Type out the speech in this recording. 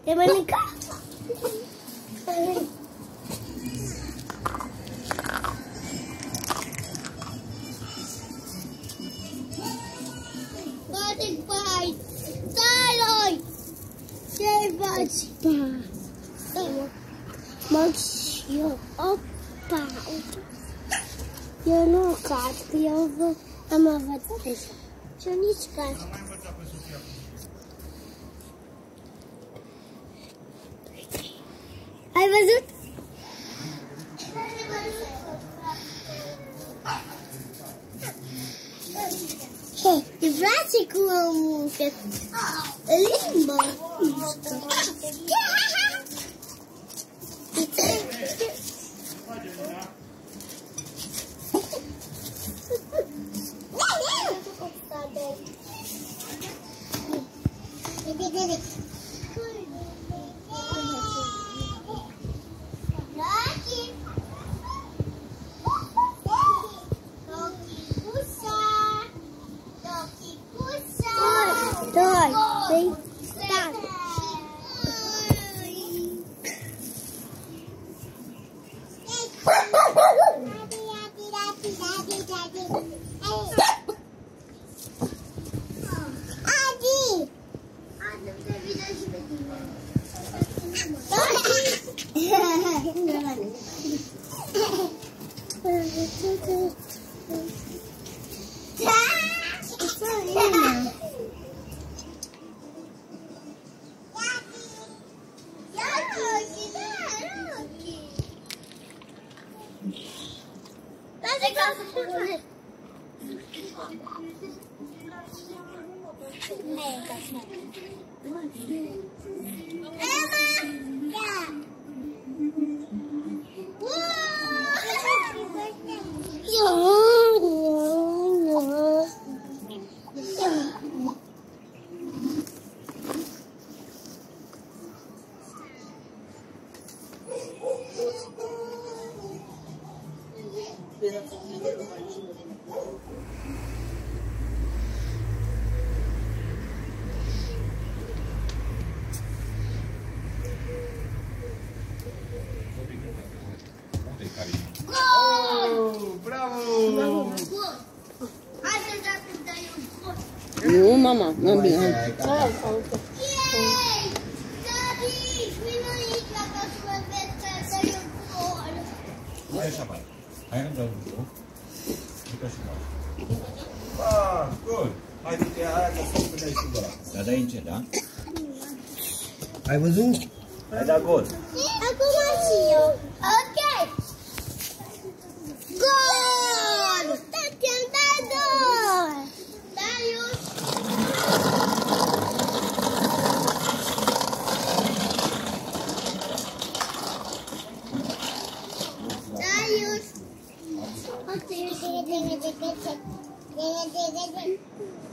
Te mănâncă? Bate pai! Stai-l-oi! Ce faci? Mă și eu. Opa! Eu nu cad, că eu am învățat așa. Și eu nici cad. Ai văzut? Hei, îi place cum o mușcă. Limba mușcă. Nu, mama, nu bine. Yay! Daddy, vino aici la ca să mă vezi că să iau gol. Hai așa, bani. Hai să-mi dau un lucru. Uite așa, bani. Ah, good. Hai, du-te aia ca să spuneai și ăla. Dar dai încet, da? Ai văzut? Ai dat gol. Acum și eu. Ok. Gol! Tati-am dat gol! Darius! Darius!